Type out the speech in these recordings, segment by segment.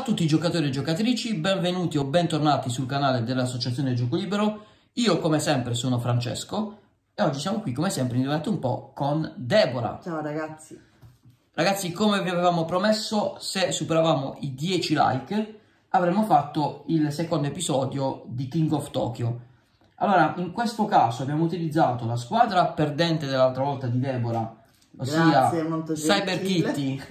Ciao a tutti giocatori e giocatrici, benvenuti o bentornati sul canale dell'Associazione Gioco Libero. Io come sempre sono Francesco e oggi siamo qui come sempre in un po' con Deborah. Ciao ragazzi. Ragazzi, come vi avevamo promesso, se superavamo i 10 like avremmo fatto il secondo episodio di King of Tokyo. Allora, in questo caso abbiamo utilizzato la squadra perdente dell'altra volta di Deborah, ossia Cyber Kitty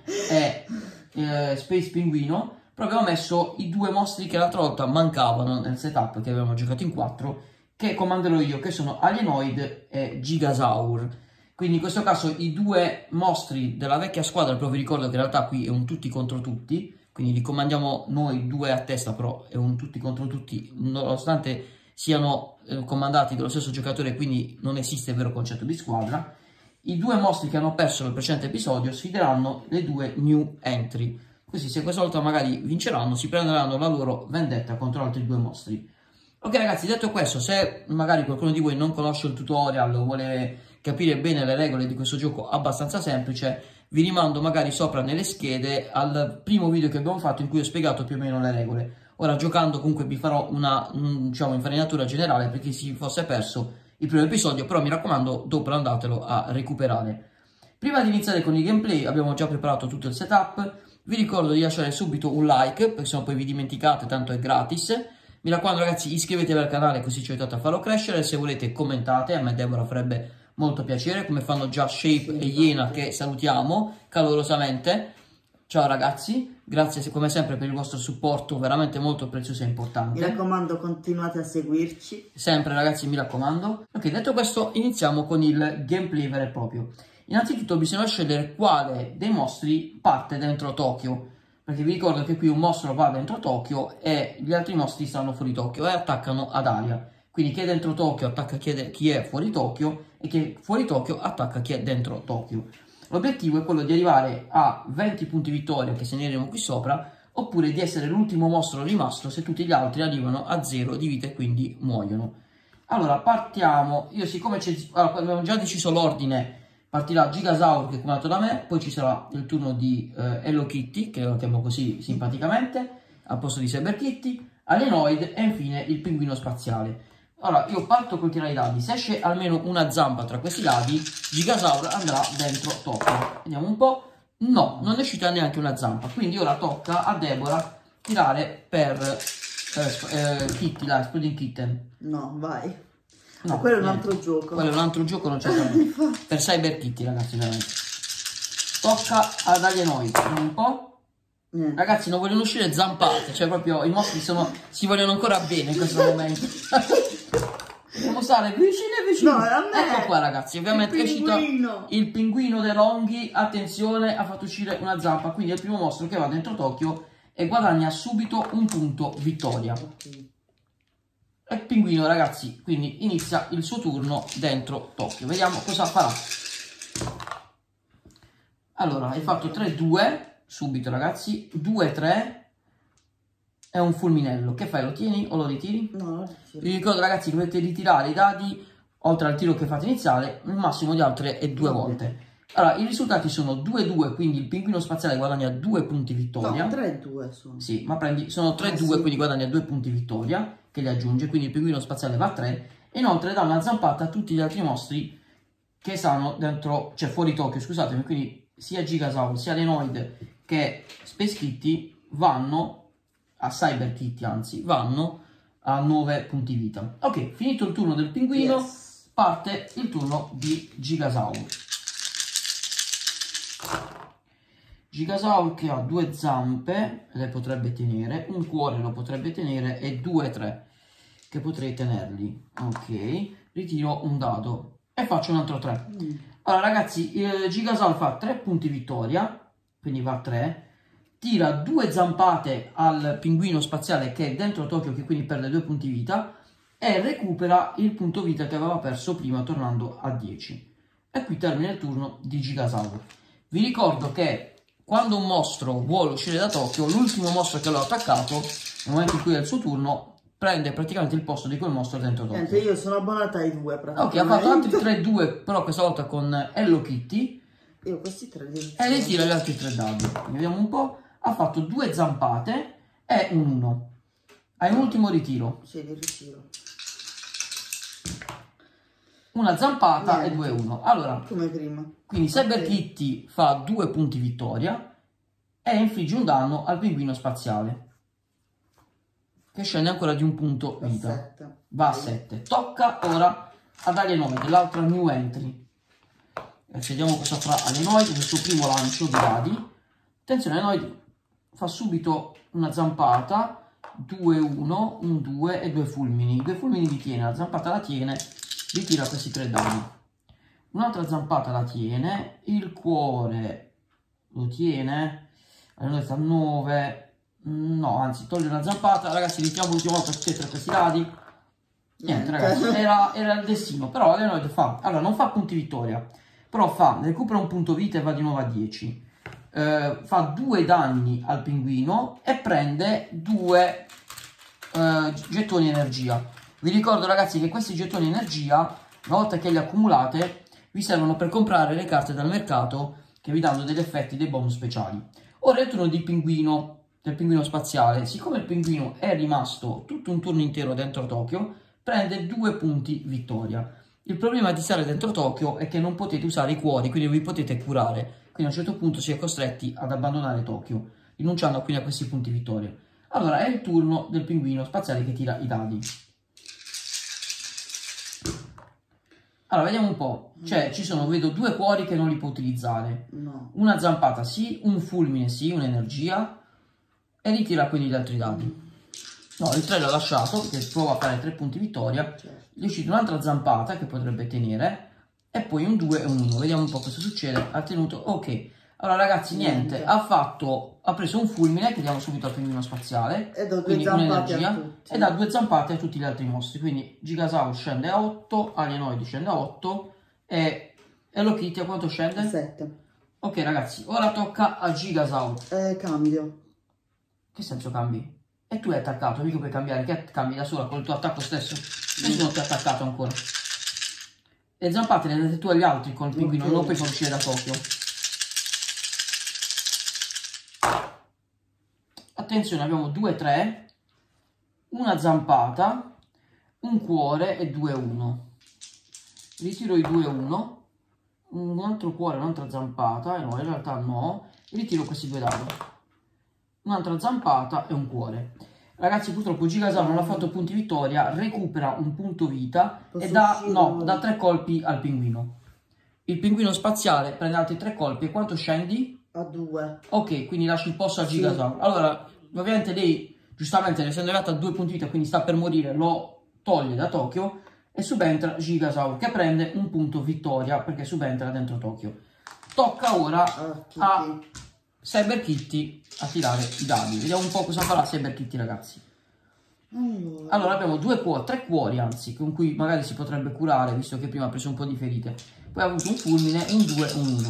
e Space Pinguino, però abbiamo messo i due mostri che l'altra volta mancavano nel setup che avevamo giocato in 4, che comanderò io, che sono Alienoid e Gigasaur. Quindi in questo caso i due mostri della vecchia squadra, però vi ricordo che in realtà qui è un tutti contro tutti, quindi li comandiamo noi due a testa, però è un tutti contro tutti, nonostante siano comandati dallo stesso giocatore, quindi non esiste il vero concetto di squadra. I due mostri che hanno perso nel precedente episodio sfideranno le due new entry, così se questa volta magari vinceranno si prenderanno la loro vendetta contro altri due mostri. Ok ragazzi, detto questo, se magari qualcuno di voi non conosce il tutorial o vuole capire bene le regole di questo gioco abbastanza semplice, vi rimando magari sopra nelle schede al primo video che abbiamo fatto in cui ho spiegato più o meno le regole. Ora giocando comunque vi farò una diciamo infarinatura generale per chi si fosse perso il primo episodio, però mi raccomando dopo andatelo a recuperare. Prima di iniziare con il gameplay abbiamo già preparato tutto il setup, vi ricordo di lasciare subito un like perché sennò poi vi dimenticate, tanto è gratis. Mi raccomando ragazzi, iscrivetevi al canale così ci aiutate a farlo crescere, se volete commentate, a me Deborah farebbe molto piacere, come fanno già Shape e Iena che salutiamo calorosamente. Ciao ragazzi, grazie come sempre per il vostro supporto veramente molto prezioso e importante. Mi raccomando, continuate a seguirci. Sempre ragazzi, mi raccomando. Ok, detto questo iniziamo con il gameplay vero e proprio. Innanzitutto bisogna scegliere quale dei mostri parte dentro Tokyo, perché vi ricordo che qui un mostro va dentro Tokyo e gli altri mostri stanno fuori Tokyo e attaccano ad aria. Quindi chi è dentro Tokyo attacca chi è fuori Tokyo e chi è fuori Tokyo attacca chi è dentro Tokyo. L'obiettivo è quello di arrivare a 20 punti vittoria, che segneremo qui sopra, oppure di essere l'ultimo mostro rimasto se tutti gli altri arrivano a 0 di vita e quindi muoiono. Allora, partiamo. Io siccome abbiamo già deciso l'ordine, partirà Gigasaur che è comandato da me, poi ci sarà il turno di Hello Kitty, che lo chiamo così simpaticamente, al posto di Cyber Kitty, Alienoid e infine il pinguino spaziale. Allora, io parto col tirare i dadi, se esce almeno una zampa tra questi dadi, Gigasaur andrà dentro Tokyo. Vediamo un po'. No, non è uscita neanche una zampa, quindi ora tocca a Deborah tirare per Kitty, la Exploding Kitten. No, vai. No, quello è un altro gioco. Quello è un altro gioco, non c'è niente. Per Cyber Kitty, ragazzi, veramente. Tocca ad Alienoid, vediamo un po'. Ragazzi, non vogliono uscire zampate, cioè proprio i mostri si vogliono ancora bene in questo momento. Dobbiamo stare vicino. No, ecco qua ragazzi, ovviamente è uscito il pinguino De Longhi. Attenzione, ha fatto uscire una zampa, quindi è il primo mostro che va dentro Tokyo e guadagna subito un punto vittoria. È il pinguino ragazzi, quindi inizia il suo turno dentro Tokyo. Vediamo cosa farà. Allora, hai fatto 3-2 subito ragazzi, 2-3 è un fulminello. Che fai? Lo tieni o lo ritiri? No, vi ricordo ragazzi, dovete ritirare i dadi oltre al tiro che fate iniziale, il massimo di altre è 2 volte. Allora, i risultati sono 2-2, quindi il pinguino spaziale guadagna 2 punti vittoria. No, 3-2 sono. Sì, ma sono 3-2, sì. Quindi guadagna 2 punti vittoria, che li aggiunge, quindi il pinguino spaziale va a 3. E inoltre dà una zampata a tutti gli altri mostri che stanno dentro, cioè fuori Tokyo, scusatemi, quindi sia Gigasaur, sia Alienoid che Space Kitty vanno a Cyber Kitty, anzi, vanno a 9 punti vita. Ok, finito il turno del pinguino, yes. Parte il turno di Gigasaur. Gigasaur che ha 2 zampe, le potrebbe tenere, un cuore lo potrebbe tenere e 2-3 che potrei tenerli. Ok, ritiro un dado e faccio un altro 3. Allora ragazzi, Gigasaur fa 3 punti vittoria, quindi va a 3. Tira 2 zampate al pinguino spaziale che è dentro Tokyo, che quindi perde 2 punti vita, e recupera il punto vita che aveva perso prima tornando a 10. E qui termina il turno di Gigasaur. Vi ricordo che quando un mostro vuole uscire da Tokyo, l'ultimo mostro che l'ho attaccato, nel momento in cui è il suo turno, prende praticamente il posto di quel mostro dentro Tokyo. Niente, io sono abbonata ai 2 praticamente. Ok, ha fatto altri 3-2, però questa volta con Hello Kitty. Io questi 3 e ritira gli altri 3 dadi. Vediamo un po'. ha fatto 2 zampate e un 1. Hai un ultimo ritiro. Sì, li ritiro. Una zampata Niente. e 2-1. Allora, Come prima. quindi Saber Kitty fa 2 punti vittoria e infligge un danno al pinguino spaziale, che scende ancora di un punto vita. Va a 7. Tocca ora ad Alienoid, l'altra new entry. Vediamo cosa farà Alienoid nel suo primo lancio di dadi. Attenzione, Alienoid fa subito una zampata, 2-1, un 2 e 2 fulmini. 2 fulmini li tiene, la zampata la tiene, ritira questi 3 dadi. Un'altra zampata la tiene, il cuore lo tiene, Alienoid fa 9, no, anzi toglie una zampata. Ragazzi, ritiriamo l'ultima volta tutti e 3 questi dadi. Niente ragazzi, era il destino, però Alienoid fa, allora non fa punti vittoria, però recupera un punto vita e va di nuovo a 10. Fa 2 danni al pinguino e prende 2 gettoni energia. Vi ricordo ragazzi che questi gettoni energia, una volta che li accumulate, vi servono per comprare le carte dal mercato che vi danno degli effetti, dei bonus speciali. Ora è il turno del pinguino spaziale. Siccome il pinguino è rimasto tutto un turno intero dentro Tokyo, prende 2 punti vittoria. Il problema di stare dentro Tokyo è che non potete usare i cuori, quindi non vi potete curare. Quindi a un certo punto si è costretti ad abbandonare Tokyo, rinunciando quindi a questi punti vittoria. Allora è il turno del pinguino spaziale che tira i dadi. Allora vediamo un po'. Cioè vedo 2 cuori che non li può utilizzare. No. Una zampata sì, un fulmine sì, un'energia. E ritira quindi gli altri dadi. No, il 3 l'ho lasciato perché prova a fare 3 punti vittoria. Certo. Gli è uscita un'altra zampata che potrebbe tenere. E poi un 2 e un 1. Vediamo un po' cosa succede. Ha tenuto. Ok. Allora ragazzi, niente. Ha preso un fulmine che diamo subito al pinguino spaziale. E do 2 quindi zampate un'energia. a tutti. E dà 2 zampate a tutti gli altri mostri. Quindi Gigasaur scende a 8. Alienoid scende a 8. E Hello Kitty a quanto scende? 7. Ok ragazzi, ora tocca a Gigasaur. Cambio. Che senso cambi? E tu hai attaccato, mica puoi cambiare, che cambi da sola con il tuo attacco stesso? Nessuno ti ha attaccato ancora. Le zampate le date tu agli altri con il pinguino, non puoi far uscire da Tokyo. Attenzione, abbiamo 2-3, una zampata, un cuore e 2-1. Ritiro i 2-1, un altro cuore, un'altra zampata, no, in realtà no, ritiro questi 2 dadi. Un'altra zampata e un cuore. Ragazzi, purtroppo Gigasaur non ha fatto punti vittoria, recupera un punto vita e dà 3 colpi al pinguino. Il pinguino spaziale prende altri 3 colpi e quanto scendi? A 2. Ok, quindi lasci il posto a Gigasaur. Allora, ovviamente lei, giustamente, essendo arrivata a 2 punti vita, quindi sta per morire, lo toglie da Tokyo e subentra Gigasaur, che prende un punto vittoria perché subentra dentro Tokyo. Tocca ora a Saber Kitty a tirare i dadi. Vediamo un po' cosa farà Saber Kitty, ragazzi. Allora abbiamo 3 cuori, anzi, con cui magari si potrebbe curare, visto che prima ha preso un po' di ferite. Poi ha avuto un fulmine, un 2 e un 1.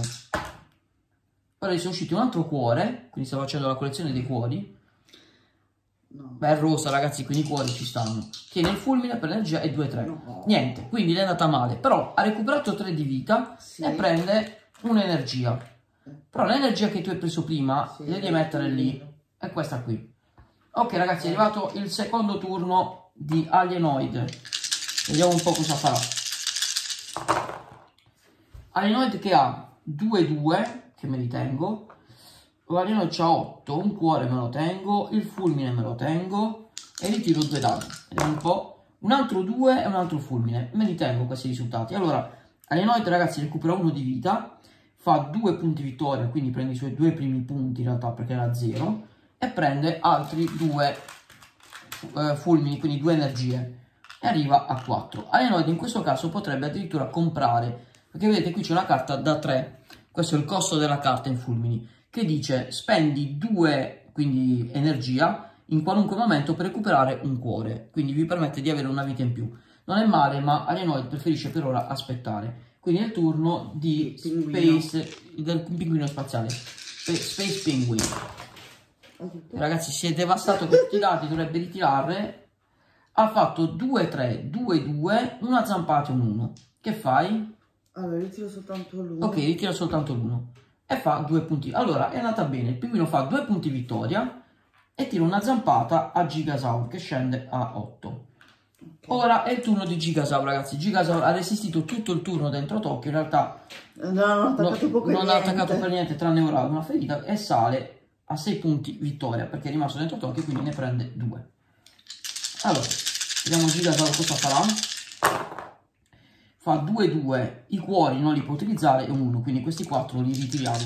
Ora gli sono usciti un altro cuore, quindi sta facendo la collezione dei cuori. No. Beh, è rosa, ragazzi, quindi i cuori ci stanno. Tiene il fulmine per l'energia e 2-3. No. Niente, quindi le è andata male. Però ha recuperato 3 di vita e prende un'energia. Però l'energia che tu hai preso prima, devi mettere lì. È questa qui. Ok, ragazzi, è arrivato il secondo turno di Alienoid. Vediamo un po' cosa farà. Alienoid che ha 2-2, che me li tengo. Alienoid c'ha 8, un cuore me lo tengo, il fulmine me lo tengo e ritiro 2 dadi. Vediamo un po'. Un altro 2 e un altro fulmine. Me li tengo questi risultati. Allora, Alienoid, ragazzi, recupera 1 di vita, fa 2 punti vittoria, quindi prende i suoi 2 primi punti in realtà perché era 0, e prende altri 2 fulmini, quindi 2 energie, e arriva a 4. Alienoid in questo caso potrebbe addirittura comprare, perché vedete qui c'è una carta da 3, questo è il costo della carta in fulmini, che dice spendi 2, quindi energia, in qualunque momento per recuperare un cuore, quindi vi permette di avere una vita in più. Non è male, ma Alienoid preferisce per ora aspettare. Quindi è il turno di del pinguino spaziale, Space Penguin. Ragazzi, si è devastato per tutti i dati, dovrebbe ritirare. Ha fatto 2-3, 2-2, una zampata e un 1. Che fai? Allora, ritiro soltanto l'1. Ok, ritira soltanto l'1. e fa 2 punti. Allora è andata bene, il pinguino fa 2 punti vittoria e tira una zampata a Gigasaur che scende a 8. Ora è il turno di Gigasaur, ragazzi. Gigasaur ha resistito tutto il turno dentro Tokyo, in realtà non ha attaccato per niente tranne ora una ferita e sale a 6 punti vittoria perché è rimasto dentro Tokyo, quindi ne prende 2. Allora, vediamo Gigasaur cosa farà. Fa 2-2, i cuori non li può utilizzare e 1, quindi questi 4 li ritiriamo.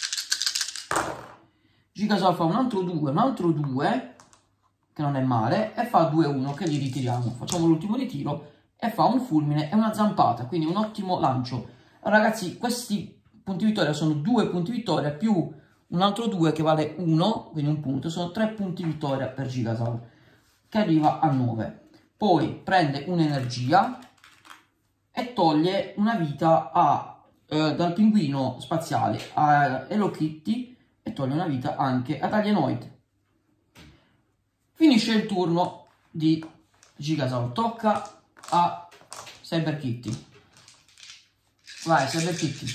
Gigasaur fa un altro 2, che non è male, e fa 2-1 che li ritiriamo. Facciamo l'ultimo ritiro e fa un fulmine e una zampata, quindi un ottimo lancio. Allora, ragazzi, questi punti vittoria sono 2 punti vittoria più un altro 2 che vale 1, quindi un punto, sono 3 punti vittoria per Gigasaur, che arriva a 9. Poi prende un'energia e toglie una vita dal pinguino spaziale a Hello Kitty e toglie una vita anche ad Alienoid. Finisce il turno di Gigasaur, tocca a Cyber Kitty. Vai Cyber Kitty.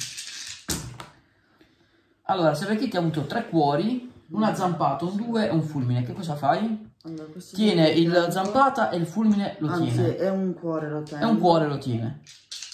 Allora, Cyber Kitty ha avuto 3 cuori, una zampata, un 2 e un fulmine. Che cosa fai? Allora, tiene il zampata e il fulmine lo anzi, tiene. è un cuore lo tiene. È un cuore lo tiene.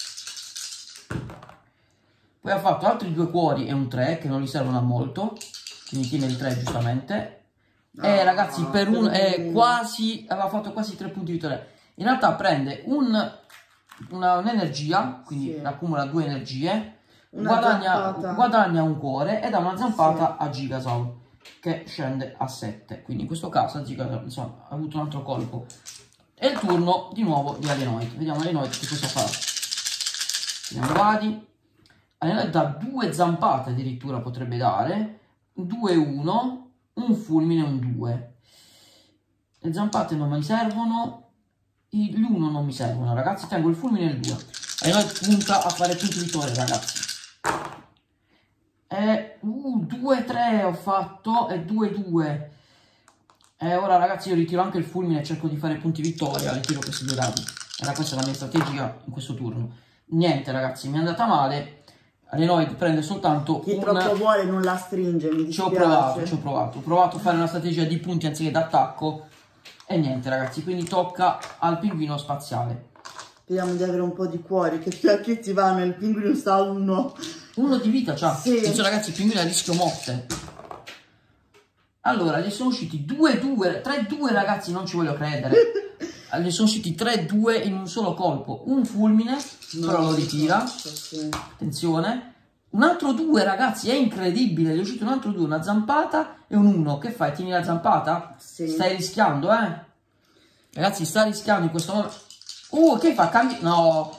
Poi ha fatto altri 2 cuori e un 3 che non gli servono a molto. Quindi tiene il 3 giustamente. E ragazzi, per quasi aveva fatto quasi 3 punti vittoria. In realtà prende un'energia, quindi sì, accumula 2 energie, guadagna un cuore e dà una zampata sì a Gigasaur che scende a 7. Quindi in questo caso Gigasaur, insomma, ha avuto un altro colpo. È il turno di nuovo di Alienoid. Vediamo Alienoid che cosa fa. Vediamo i dadi. Alienoid dà 2 zampate addirittura, potrebbe dare 2-1, un fulmine e un 2. Le zampate non mi servono, l'1 non mi servono, ragazzi. Tengo il fulmine e il 2. Alienoid punta a fare punti vittoria, ragazzi. 2-3 ho fatto e 2-2. Ora ragazzi io ritiro anche il fulmine e cerco di fare punti vittoria. Ritiro questi 2 dadi. Era questa la mia strategia in questo turno. Niente ragazzi, mi è andata male. Alienoid prende soltanto chi troppo vuole non la stringe, mi dispiace. Ci ho provato a fare una strategia di punti anziché d'attacco e niente ragazzi, quindi tocca al pinguino spaziale. Speriamo di avere un po' di cuore, che fianchi ti vanno, il pinguino sta a 1 di vita, cioè. Sì. Attenzione ragazzi, il pinguino è a rischio morte. Allora, gli sono usciti 2-2, 3-2 ragazzi, non ci voglio credere. Gli sono usciti 3-2 in un solo colpo. Un fulmine, però lo ritira. Sì. Attenzione. Un altro 2 ragazzi, è incredibile. Gli è uscito un altro 2, una zampata e un 1. Che fai? Tieni la zampata? Sì. Stai rischiando, eh? Ragazzi, sta rischiando in questo momento. Che fa? No.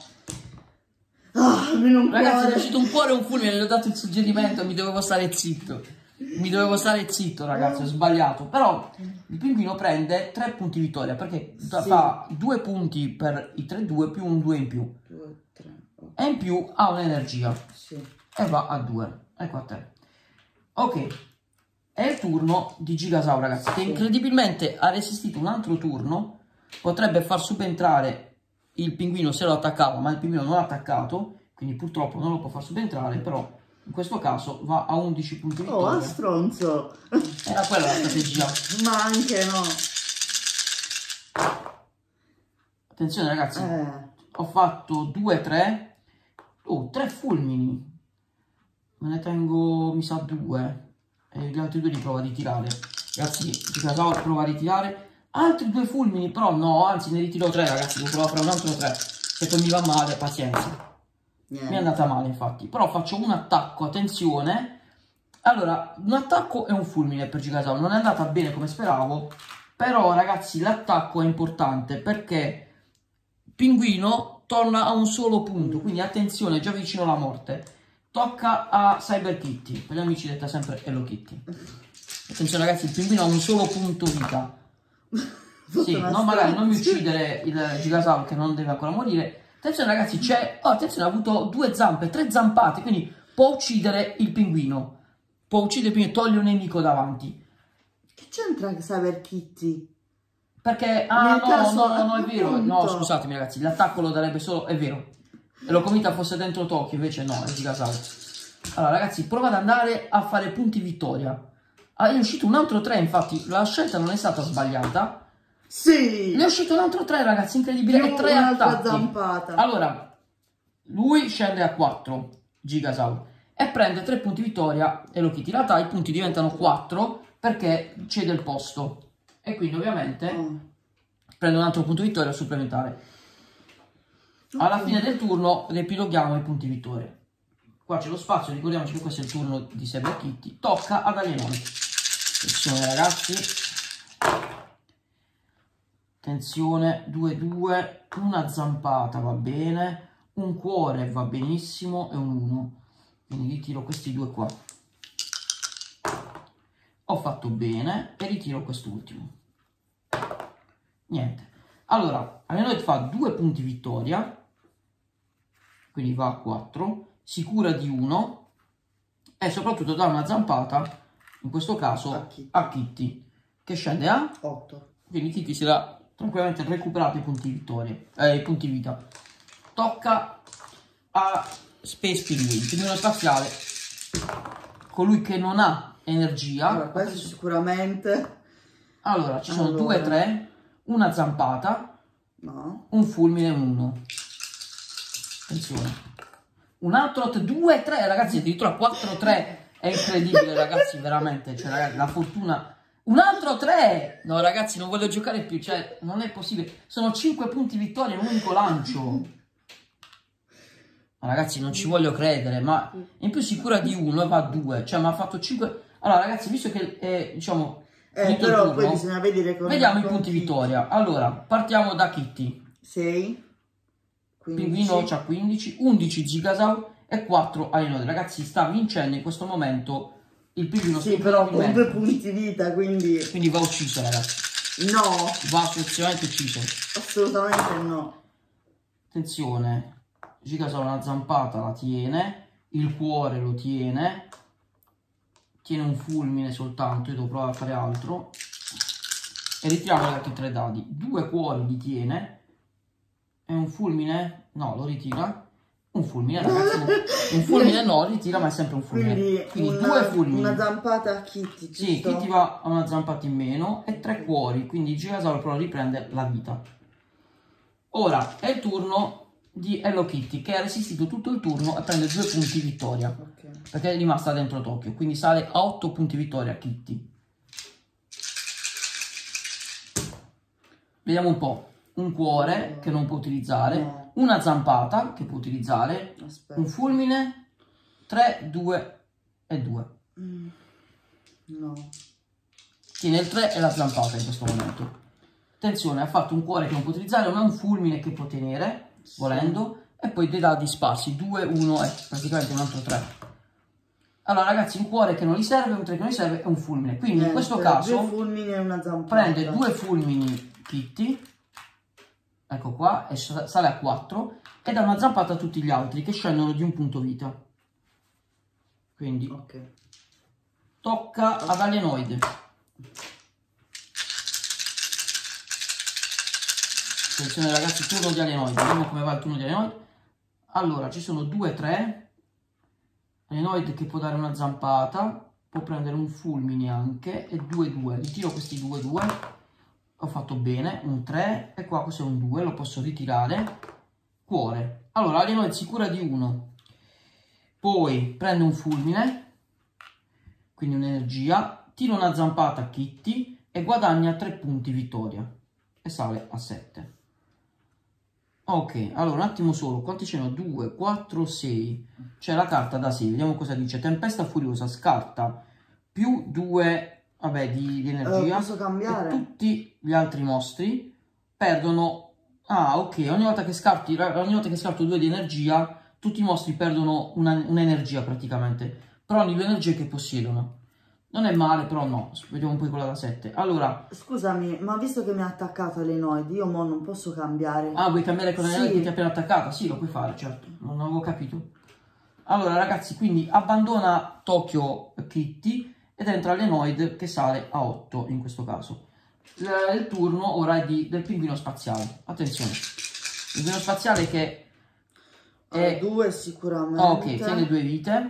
Ragazzi, è uscito un cuore e un fulmine. Gli ho dato il suggerimento, mi dovevo stare zitto. Ragazzi, ho sbagliato. Però il pinguino prende 3 punti vittoria perché fa 2 punti per i 3-2 più un 2 in più. 2, 3, e in più ha un'energia. Sì. E va a 2. Ecco a te. Ok. È il turno di Gigasaur, ragazzi, che incredibilmente ha resistito un altro turno. Potrebbe far subentrare il pinguino se lo attaccava, ma il pinguino non ha attaccato. Quindi purtroppo non lo può far subentrare, però in questo caso va a 11 punti vittoria. Oh, a stronzo! Era quella la strategia. Ma anche no. Attenzione ragazzi, ho fatto 2-3. 3 fulmini. Me ne tengo, mi sa, 2. E gli altri 2 li provo a ritirare. Ragazzi, Gigasaur prova a ritirare. Altri 2 fulmini, però no, anzi ne ritiro 3 ragazzi. Devo provare a fare un altro 3. Se poi mi va male, pazienza. Mi è andata male infatti. Però faccio un attacco, attenzione. Allora, un attacco e un fulmine per Gigasaur. Non è andata bene come speravo. Però ragazzi, l'attacco è importante perché pinguino torna a un solo punto. Quindi attenzione, già vicino alla morte. Tocca a Cyber Kitty. Per gli amici detta sempre Hello Kitty. Attenzione ragazzi, il pinguino ha un solo punto vita. Sì, no, magari non mi uccidere il Gigasaur che non deve ancora morire. Attenzione ragazzi, c'è... attenzione, ha avuto 2 zampe, 3 zampate, quindi può uccidere il pinguino. Può uccidere il pinguino, toglie un nemico davanti. Che c'entra Cyber Kitty? Perché... no, è vero. No, scusatemi ragazzi, l'attacco lo darebbe solo... È vero. E l'ho convinta fosse dentro Tokyo, invece no, è Gigasaur. Allora ragazzi, prova ad andare a fare punti vittoria. Ah, è uscito un altro 3, infatti la scelta non è stata sbagliata. Sì! Ne è uscito un altro 3 ragazzi, incredibile. Più E 3 un'altra attacchi. zampata. Allora, lui scende a 4 Gigasaur e prende 3 punti vittoria Hello Kitty. In realtà i punti diventano 4 perché cede il posto. E quindi ovviamente prende un altro punto vittoria supplementare. Alla fine del turno riepiloghiamo i punti vittoria. Qua c'è lo spazio, ricordiamoci che questo è il turno di Saber Kitty. Tocca ad Alienone. Attenzione ragazzi. Attenzione, 2-2, una zampata va bene, un cuore va benissimo e un 1. Quindi ritiro questi due qua. Ho fatto bene e ritiro quest'ultimo. Niente. Allora, Alienone fa 2 punti vittoria, quindi va a 4. Si cura di 1 e soprattutto dà una zampata, in questo caso a Kitty, che scende a 8. Quindi Kitty si dà tranquillamente recuperato i punti vittoria, i punti vita. Tocca a Space Penguin, pinguino spaziale, colui che non ha energia. Allora, questo sicuramente. Allora, ci sono 2-3, una zampata, un fulmine e un 1. Attenzione. Un altro 2-3, ragazzi, addirittura 4-3. È incredibile, ragazzi, veramente. Cioè, ragazzi, la fortuna. Un altro 3! No, ragazzi, non voglio giocare più. Cioè, non è possibile. Sono 5 punti vittoria in un unico lancio. Ma ragazzi, non ci voglio credere. Ma in più si cura di 1 e va a 2. Cioè, mi ha fatto 5. Allora, ragazzi, visto che diciamo. Però turno, poi bisogna vedere come. Vediamo i punti vittoria. Allora, partiamo da Kitty. 6. Pinguino c'ha 15, 11 Gigasaur e 4 Alienone. Ragazzi, sta vincendo in questo momento il pinguino. Sì, però con 2 punti vita, quindi va ucciso, ragazzi. no, Va assolutamente ucciso. assolutamente no. Attenzione, Gigasaur una zampata la tiene, il cuore lo tiene un fulmine soltanto. Io devo provare a fare altro e ritiriamo gli altri 3 dadi. 2 cuori li tiene. È un fulmine? No, lo ritira. Un fulmine, ragazzi. Un fulmine no, ritira, ma è sempre un fulmine. Quindi 2 fulmini. Una zampata a Kitty, giusto? Sì, Kitty va a una zampata in meno e 3 cuori. Quindi Gigasaur però riprende la vita. Ora è il turno di Hello Kitty, che ha resistito tutto il turno e prende 2 punti vittoria. Okay. Perché è rimasta dentro Tokyo. Quindi sale a 8 punti vittoria Kitty. Vediamo un po'. Un cuore che non può utilizzare, una zampata che può utilizzare, un fulmine, 3, 2 e 2. No. Tiene il 3 e la zampata in questo momento. Attenzione, ha fatto un cuore che non può utilizzare, ma un fulmine che può tenere, volendo, e poi dei dadi sparsi, 2, 1 e praticamente un altro 3. Allora ragazzi, un cuore che non gli serve, un 3 che non gli serve e un fulmine. Quindi in questo caso 2 fulmini e una zampata. Prende 2 fulmini Kitty. Ecco qua, e sale a 4 e dà una zampata a tutti gli altri che scendono di un punto vita. Quindi tocca ad Alienoid. Attenzione ragazzi, turno di Alienoid. Vediamo come va il turno di Alienoid. Allora, ci sono 2-3. Alienoid che può dare una zampata, può prendere un fulmine anche e 2-2. Ritiro questi 2-2. Ho fatto bene, un 3 e qua questo è un 2, lo posso ritirare. Cuore. Allora, Alienoid si cura di 1. Poi prende un fulmine, quindi un'energia, tira una zampata a Kitty e guadagna 3 punti vittoria. E sale a 7. Ok, allora un attimo solo, quanti ce ne ho? 2, 4, 6. C'è la carta da 6, vediamo cosa dice. Tempesta furiosa, scarta più 2... Vabbè, di energia. Posso cambiare? E tutti gli altri mostri perdono. Ah, ok. Ogni volta che scarto 2 di energia, tutti i mostri perdono un'energia praticamente. Per ogni 2 energie che possiedono. Non è male, però no. Vediamo un po' quella da 7. Allora. Scusami, ma visto che mi ha attaccato Alienoid, io mo non posso cambiare. Ah, vuoi cambiare con Alienoid che ti ha appena attaccata? Sì, lo puoi fare, certo. Non avevo capito. Allora, ragazzi, quindi abbandona Tokyo Kitty. Ed entra Alienoid che sale a 8 in questo caso. Il turno ora è del pinguino spaziale. Attenzione. Il pinguino spaziale che è 2 sicuramente. Ok, tiene 2 vite.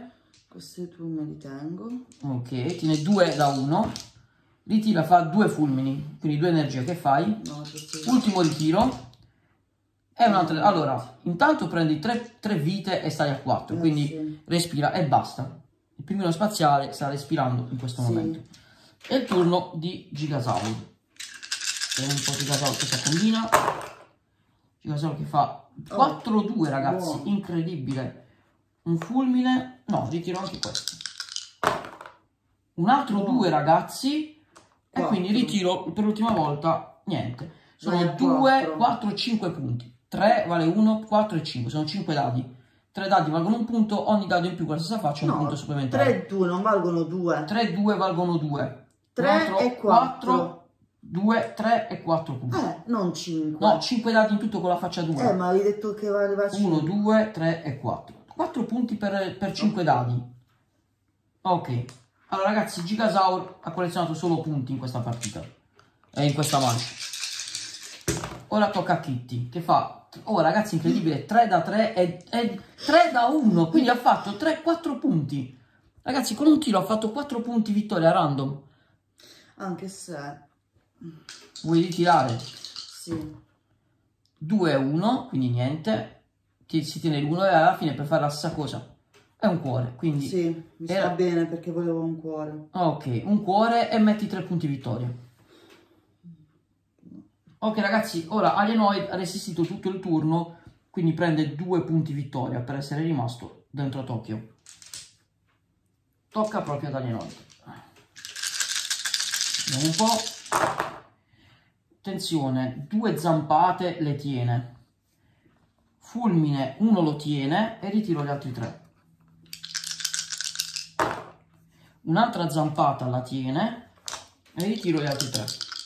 Questi due me li tengo. Ok, tiene 2 da 1. Ritira, fa 2 fulmini, quindi 2 energie. Che fai? No, Ultimo ritiro. E un'altra. Allora, intanto prendi 3 vite e stai a 4. Quindi sì. respira e basta. Il pinguino spaziale sta respirando in questo momento. È il turno di Gigasaur. Vediamo un po' Gigasaur cosa combina. Gigasaur che fa 4-2, ragazzi. Buono. Incredibile. Un fulmine. No, ritiro anche questo. Un altro 2, ragazzi. 4. E quindi ritiro per l'ultima volta niente. Sono 2, 4, 5 punti. 3 vale 1, 4 e 5. Sono 5 dadi. 3 dadi valgono un punto. Ogni dado in più con la stessa faccia un punto supplementare. 3 e 2 non valgono 2. 3 e 2 valgono 2. 3 e 4. 2, 3 e 4 punti. Non 5. No, 5 dadi in tutto con la faccia 2. Ma avevi detto che valeva 5. 1, 2, 3 e 4. 4 punti per 5 dadi. Ok. Allora ragazzi, Gigasaur ha collezionato solo punti in questa partita. E in questa manche. Ora tocca a Kitty, che fa... Oh ragazzi, incredibile, 3 da 3 e 3 da 1. Quindi ha fatto 4 punti. Ragazzi, con un tiro ha fatto 4 punti vittoria random. Anche se... Vuoi ritirare? Sì. 2 e 1, quindi niente. Si tiene l'1 e alla fine per fare la stessa cosa. È un cuore, quindi... Sì, mi sta bene perché volevo un cuore. Ok, un cuore e metti 3 punti vittoria. Ok ragazzi, ora Alienoid ha resistito tutto il turno, quindi prende 2 punti vittoria per essere rimasto dentro Tokyo. Tocca proprio ad Alienoid. Vediamo un po'. Attenzione, 2 zampate le tiene. Fulmine 1 lo tiene e ritiro gli altri 3. Un'altra zampata la tiene e ritiro gli altri 3.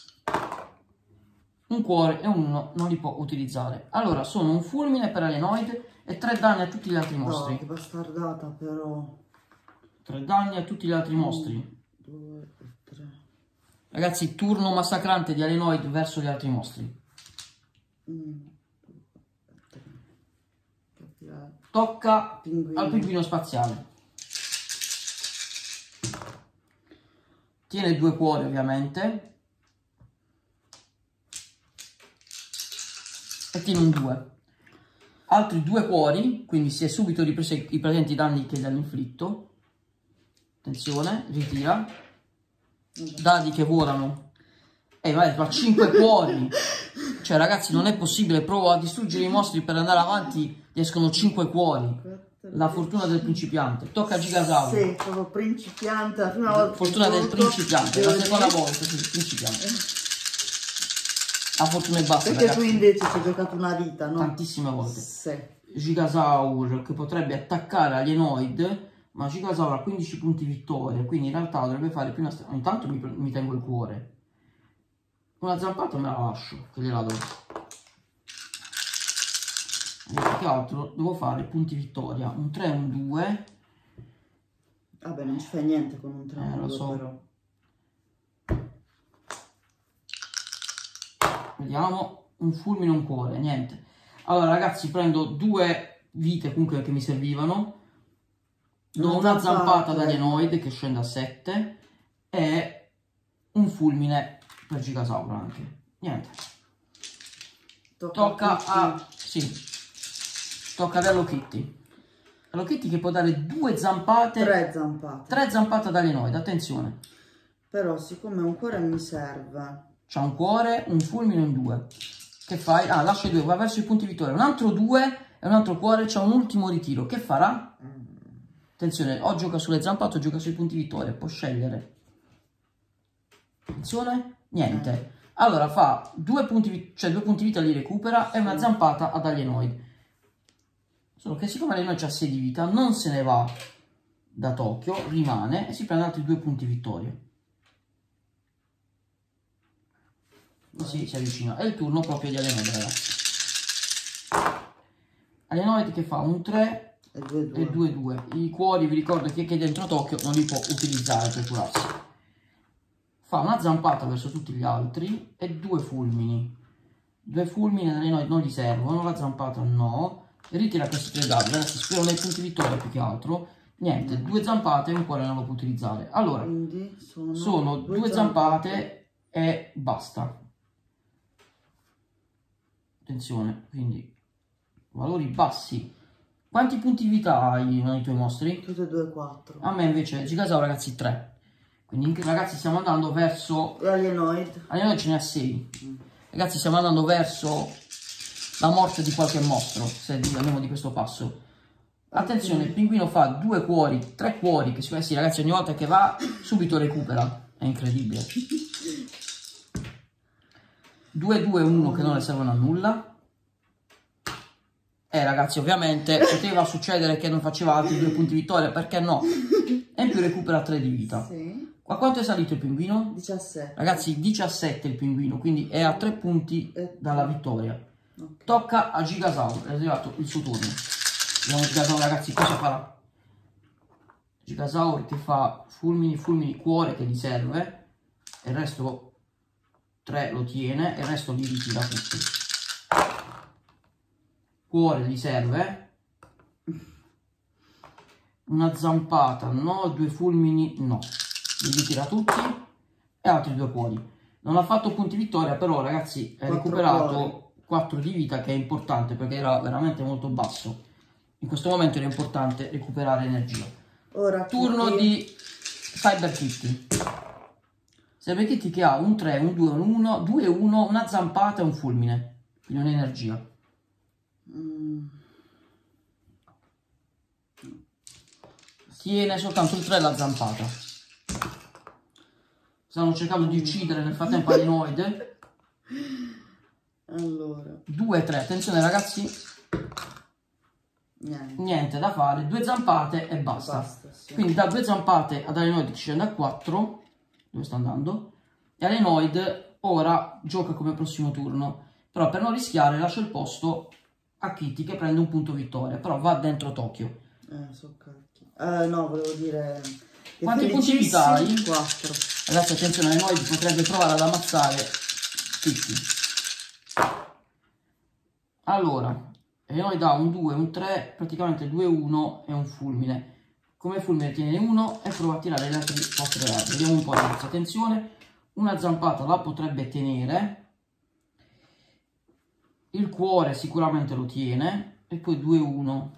Un cuore e un 1 non li può utilizzare. Allora sono un fulmine per Alienoid e 3 danni a tutti gli altri mostri. No, che bastardata però. 3 danni a tutti gli altri mostri. 2 e 3. Ragazzi, turno massacrante di Alienoid verso gli altri mostri. 1, 2 e 3. Tocca al pinguino spaziale. Tiene 2 cuori ovviamente. E tiene un 2. Altri 2 cuori, quindi si è subito ripreso i presenti danni che gli hanno inflitto. Attenzione, ritira. Dadi che volano. Vai, fa 5 cuori. Cioè ragazzi, non è possibile. Provo a distruggere i mostri per andare avanti. Gli escono 5 cuori. La fortuna del principiante. Tocca a Gigasaur. Sì, sono principiante. La prima volta. Fortuna del principiante. La seconda volta, sì, principiante. La fortuna è bassa. Perché ragazzi. tu invece ci hai giocato una vita, no? Tantissime volte. Sì. Gigasaur che potrebbe attaccare Alienoid, ma Gigasaur ha 15 punti vittoria, quindi in realtà dovrebbe fare più una... Intanto mi tengo il cuore. Una zampata me la lascio, che gliela do. E più che altro devo fare punti vittoria. Un 3 e un 2. Vabbè, non ci fai niente con un 3 e un 2, lo so. però. Vediamo, un fulmine e un cuore, niente. Allora ragazzi, prendo 2 vite comunque che mi servivano. Do una zampata da Alienoid che scende a 7 e un fulmine per Gigasaur anche. Niente. Tocca a... sì. Tocca ad Hello Kitty. Hello Kitty che può dare 2 zampate. 3 zampate. 3 zampate ad Alienoid, attenzione. Però siccome un cuore mi serve... C'ha un cuore, un fulmine e un 2. Che fai? Ah, lascia i 2, va verso i punti vittoria. Un altro 2 e un altro cuore, c'ha un ultimo ritiro. Che farà? Attenzione, o gioca sulle zampate o gioca sui punti vittoria. Può scegliere. Attenzione. Niente. Allora fa 2 punti, cioè 2 punti vita li recupera e una zampata ad Alienoid. Solo che siccome Alienoid ha 6 di vita, non se ne va da Tokyo, rimane e si prende altri 2 punti vittoria. Così si avvicina. È il turno proprio di Alienoid, ragazzi. Alienoid che fa un 3 e 2-2. I cuori, vi ricordo che dentro Tokyo non li può utilizzare per curarsi. Fa una zampata verso tutti gli altri e 2 fulmini. 2 fulmini Alienoid non gli servono, la zampata no. Ritira questi 3 dadi, ragazzi, spero nei punti vittoria più che altro. Niente, 2 zampate e un cuore non lo può utilizzare. Allora, quindi sono 2 zampate e basta. Attenzione, quindi valori bassi. Quanti punti vita hai nei tuoi mostri? Tutti e due 4. A me invece Gigasaur, ragazzi, 3. Quindi ragazzi stiamo andando verso... Alienoid. Alienoid ce ne ha 6. Ragazzi stiamo andando verso la morte di qualche mostro, se andiamo di questo passo. Attenzione, il pinguino fa 2 cuori, 3 cuori, che sì, ragazzi, ogni volta che va subito recupera. È incredibile. 2, 2, 1 che non le servono a nulla. Ragazzi, ovviamente poteva succedere che non faceva altri 2 punti vittoria, perché no? E in più recupera 3 di vita. Sì. A quanto è salito il pinguino? 17. Ragazzi, 17 il pinguino, quindi è a 3 punti dalla vittoria. Okay. Tocca a Gigasaur, è arrivato il suo turno. Vediamo Gigasaur, ragazzi, cosa farà. Gigasaur che fa fulmini, fulmini, cuore che gli serve. E il resto 3 lo tiene e il resto li ritira tutti. Cuore gli serve. Una zampata no, 2 fulmini no. Li ritira tutti e altri 2 cuori. Non ha fatto punti vittoria, però ragazzi ha recuperato 4 di vita, che è importante perché era veramente molto basso. In questo momento era importante recuperare energia. Ora turno di Cyber Kitty. Cyber Kitty che ha un 3, un 2, un 1, 2, 1, una zampata e un fulmine. Quindi un'energia. Tiene soltanto il 3 e la zampata. Stanno cercando di uccidere nel frattempo Alienoid. Allora 2, 3, attenzione ragazzi. Niente da fare, 2 zampate e basta. Sì. Quindi da 2 zampate ad Alienoid ci scende a 4. Dove sta andando? E Alienoid ora gioca come prossimo turno. Però per non rischiare lascia il posto a Kitty che prende un punto vittoria. Però va dentro Tokyo. So cacchio. No, volevo dire... Quanti punti vita hai? 4. Ragazzi attenzione, Alienoid potrebbe provare ad ammazzare Kitty. Allora, Alienoid ha un 2, un 3, praticamente 2, 1 e un fulmine. Come fulmine tiene 1 e prova a tirare le altre 4 armi. Vediamo un po' ragazzi, attenzione. Una zampata la potrebbe tenere. Il cuore sicuramente lo tiene. E poi 2, 1.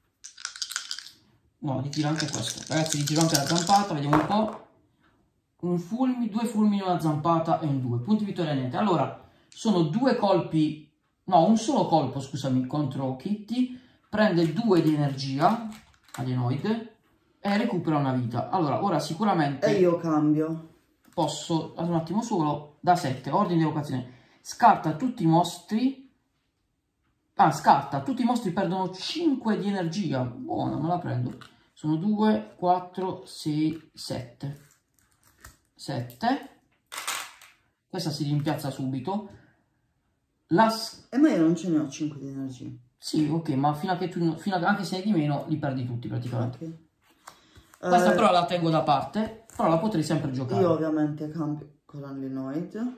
No, ritiro anche questo. Ragazzi, ritiro anche la zampata, vediamo un po'. Un fulmine, 2 fulmini, una zampata e un 2. Punti vittoria niente. Allora, sono 2 colpi, no, un solo colpo, scusami, contro Kitty. Prende 2 di energia, Alienoid, e recupera una vita. Allora, ora sicuramente... E io cambio. Posso, un attimo solo, da 7, ordine di evocazione. Scarta tutti i mostri... Ah, scarta, tutti i mostri perdono 5 di energia. Buona, me la prendo. Sono 2, 4, 6, 7. 7. Questa si rimpiazza subito. Ma io non ce ne ho 5 di energia. Sì, ok, ma fino a che tu, anche se ne hai di meno, li perdi tutti praticamente. Okay. Questa però la tengo da parte, però la potrei sempre giocare. Io ovviamente cambio con l'Alienoid.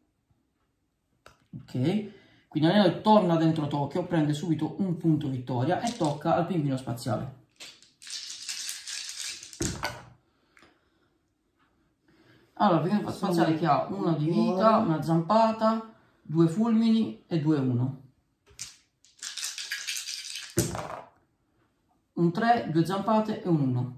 Ok. Quindi Alienoid torna dentro Tokyo, prende subito un punto vittoria e tocca al pinguino spaziale. Allora, il pinguino spaziale che ha 1 di vita, una zampata, 2 fulmini e 2, 1. Un 3, 2 zampate e un 1.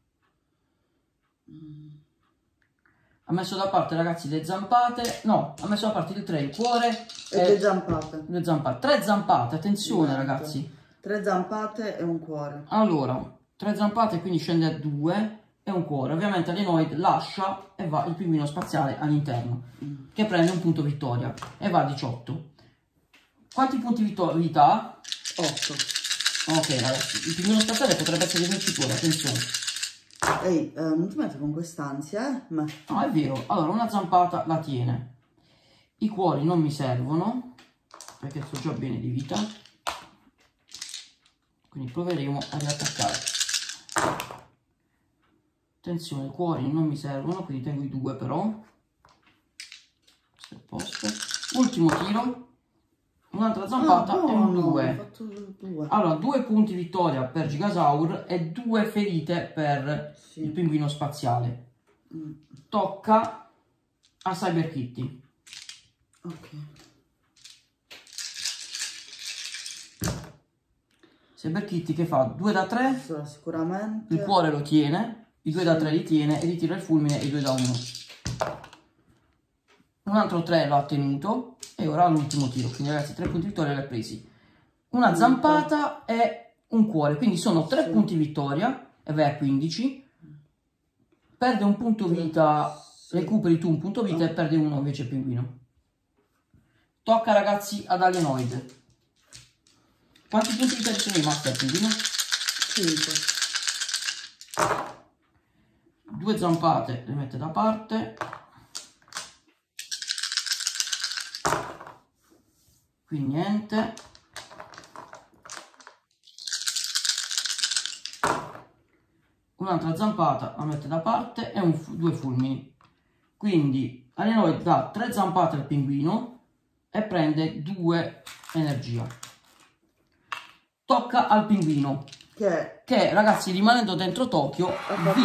Ha messo da parte ragazzi le zampate, no, ha messo da parte il 3, il cuore e 2 zampate. 2 zampate, 3 zampate, attenzione ragazzi. 3 zampate e un cuore. Allora, 3 zampate quindi scende a 2 e un cuore. Ovviamente Alienoid lascia e va il pinguino spaziale all'interno, che prende un punto vittoria e va a 18. Quanti punti vita ha? 8. Ok ragazzi, il pinguino spaziale potrebbe essere vincitore, attenzione. Ehi, non ti metti con quest'ansia, No, è vero. Allora, una zampata la tiene. I cuori non mi servono, perché sto già bene di vita. Quindi proveremo a riattaccare. Attenzione, i cuori non mi servono, quindi tengo i 2 però. Questo è a posto. Ultimo tiro. un'altra zampata e un 2. Ho fatto 2. Allora, 2 punti vittoria per Gigasaur e 2 ferite per il pinguino spaziale. Tocca a Cyber Kitty. Ok. Cyber Kitty che fa 2 da 3. Sicuramente. Il cuore lo tiene, i 2 da 3 li tiene e ritira il fulmine e i 2 da 1. Un altro 3 l'ha tenuto e ora l'ultimo tiro. Quindi ragazzi 3 punti vittoria li ha presi. Una zampata e un cuore. Quindi sono 3 punti vittoria e vai a 15. Perde un punto vita, recuperi tu un punto vita e perde uno invece il pinguino. Tocca ragazzi ad Alienoid. Quanti punti vita ci sono rimasti al pinguino? 5. 2 zampate le mette da parte. Qui niente. Un'altra zampata la mette da parte e 2 fulmini. Quindi Alienoid dà 3 zampate al pinguino e prende 2 energia. Tocca al pinguino che ragazzi, rimanendo dentro Tokyo,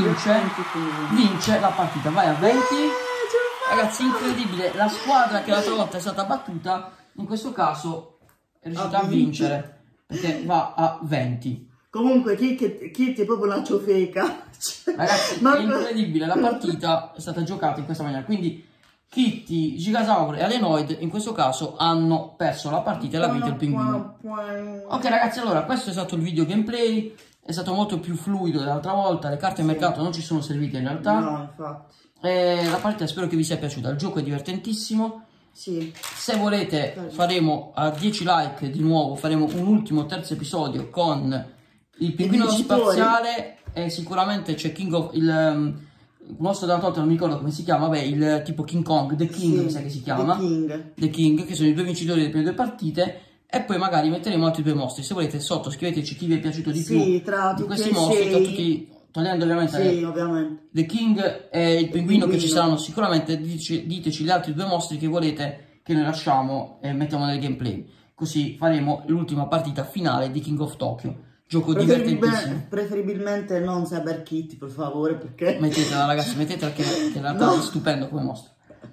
vince la partita. Vai a 20. Ragazzi, incredibile, la squadra che l'altra volta è stata battuta in questo caso è riuscita a vincere perché va a 20. Comunque Kitty è proprio una ciofeca. Ragazzi, è incredibile, la partita è stata giocata in questa maniera. Quindi Kitty, Gigasaur e Alienoid in questo caso hanno perso la partita e l'ha vinto il pinguino. Ok ragazzi, allora questo è stato il video gameplay. È stato molto più fluido dell'altra volta. Le carte a mercato non ci sono servite in realtà. No, infatti. La partita spero che vi sia piaciuta. Il gioco è divertentissimo. Sì. Se volete faremo a 10 like di nuovo, faremo un ultimo terzo episodio con il pinguino spaziale e sicuramente c'è il mostro della torta, non mi ricordo come si chiama, vabbè, il tipo King Kong, The King mi sa che si chiama, The King, che sono i 2 vincitori delle prime 2 partite. E poi magari metteremo altri 2 mostri. Se volete sotto scriveteci chi vi è piaciuto di più di questi mostri, tra tutti, togliendo ovviamente The King e il pinguino che ci saranno sicuramente. Diteci gli altri 2 mostri che volete che noi lasciamo e mettiamo nel gameplay, così faremo l'ultima partita finale di King of Tokyo. Gioco divertentissimo. Preferibilmente non Cyber Kitty, per favore, perché mettetela ragazzi, mettetela che in realtà è stupendo come mostro.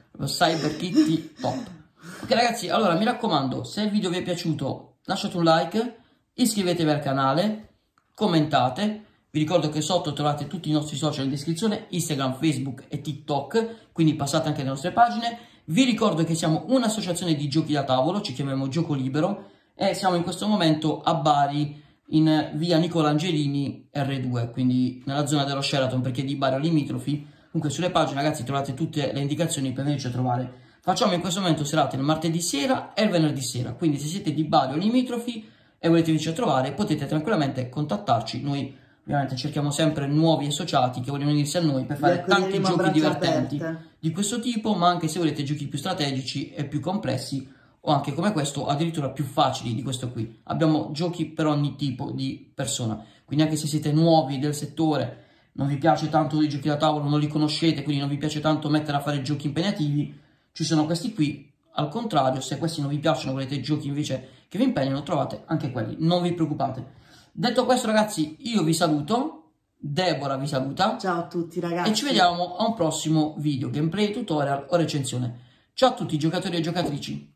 Cyber Kitty top. Ok ragazzi, allora mi raccomando, se il video vi è piaciuto lasciate un like, iscrivetevi al canale, commentate. Vi ricordo che sotto trovate tutti i nostri social in descrizione, Instagram, Facebook e TikTok, quindi passate anche le nostre pagine. Vi ricordo che siamo un'associazione di giochi da tavolo, ci chiamiamo Gioco Libero e siamo in questo momento a Bari in via Nicola Angelini R2, quindi nella zona dello Sheraton, perché di Bari limitrofi. Comunque sulle pagine ragazzi trovate tutte le indicazioni per venirci a trovare. Facciamo in questo momento serate il martedì sera e il venerdì sera, quindi se siete di Bari o limitrofi e volete venirci a trovare potete tranquillamente contattarci. Noi ovviamente cerchiamo sempre nuovi associati che vogliono unirsi a noi per fare tanti giochi divertenti di questo tipo, ma anche se volete giochi più strategici e più complessi o anche come questo addirittura più facili di questo qui. Abbiamo giochi per ogni tipo di persona, quindi anche se siete nuovi del settore, non vi piace tanto i giochi da tavolo, non li conoscete, quindi non vi piace tanto mettere a fare giochi impegnativi, ci sono questi qui. Al contrario, se questi non vi piacciono, volete giochi invece che vi impegnano, trovate anche quelli, non vi preoccupate. Detto questo ragazzi, io vi saluto, Deborah vi saluta. Ciao a tutti ragazzi. E ci vediamo a un prossimo video, gameplay, tutorial o recensione. Ciao a tutti giocatori e giocatrici.